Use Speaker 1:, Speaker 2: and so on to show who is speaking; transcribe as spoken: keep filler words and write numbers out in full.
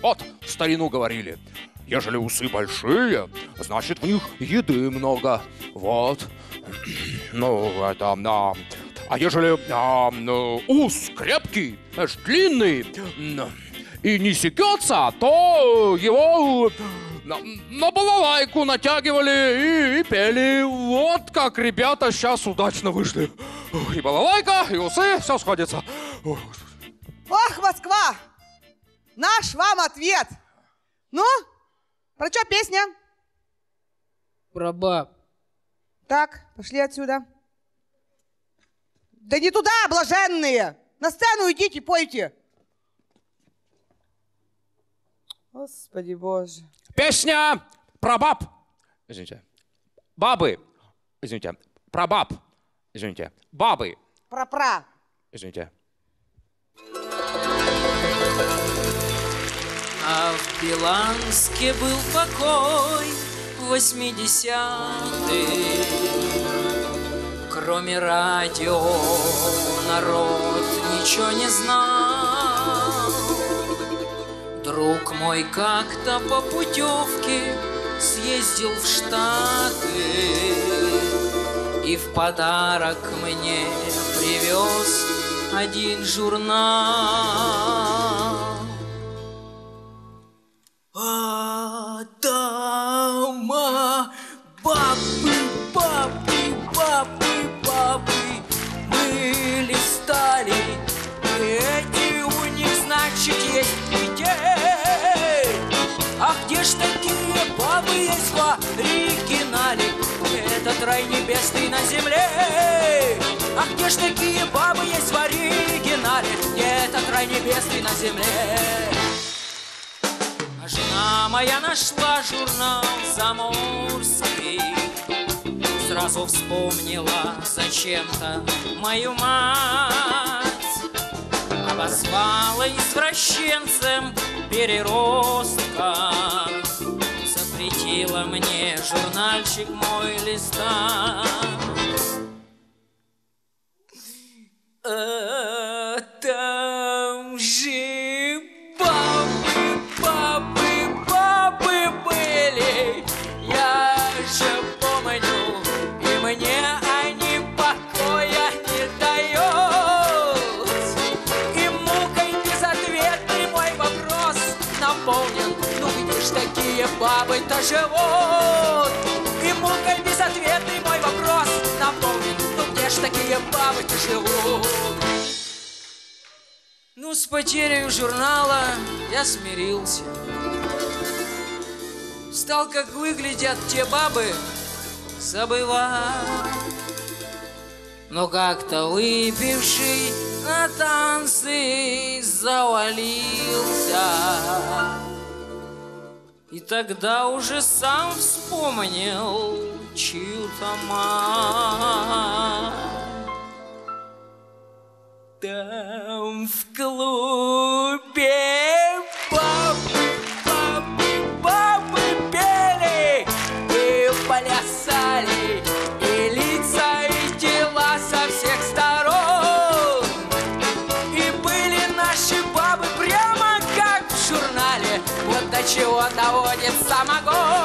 Speaker 1: Вот, в старину говорили, ежели усы большие, значит, в них еды много. Вот. Ну, это... А, а ежели а, ну, ус крепкий, знаешь, длинный и не секется, то его на, на балалайку натягивали и, и пели. Вот как ребята сейчас удачно вышли. И балалайка, и усы, все сходится.
Speaker 2: Ох, Москва! Наш вам ответ. Ну, про что песня?
Speaker 3: Про баб.
Speaker 2: Так, пошли отсюда. Да не туда, блаженные! На сцену идите, пойте. Господи Боже.
Speaker 1: Песня про баб. Извините. Бабы. Извините. Про баб. Извините. Бабы.
Speaker 2: Про-про.
Speaker 1: Извините.
Speaker 3: А в Биланске был покой восьмидесятых. Кроме радио народ ничего не знал. Друг мой как-то по путевке съездил в Штаты и в подарок мне привез один журнал. А дома бабы, бабы, бабы, бабы, мы листали, эти у них, значит, есть детей. А где ж такие бабы есть в оригинале? Этот рай небесный на земле. А где ж такие бабы есть в оригинале? Этот рай небесный на земле. А жена моя нашла журнал заморский, сразу вспомнила зачем-то мою мать. Обозвала извращенцем переростка, запретила мне журнальчик мой листать. А там же бабы, бабы, бабы были, я же помню, и мне они покоя не дают. И мукой безответный мой вопрос наполнен: ну где ж такие бабы-то живут? И мукой безответный мой вопрос наполнен: ну где ж такие бабы-то живут? Ну, с потерей журнала я смирился. Стал, как выглядят те бабы, забывать. Но как-то выпивший на танцы завалился, и тогда уже сам вспомнил чью-то мать. Там в клубе бабы, бабы, бабы пели и плясали, и лица, и тела со всех сторон. И были наши бабы прямо как в журнале, вот до чего доводит самогон.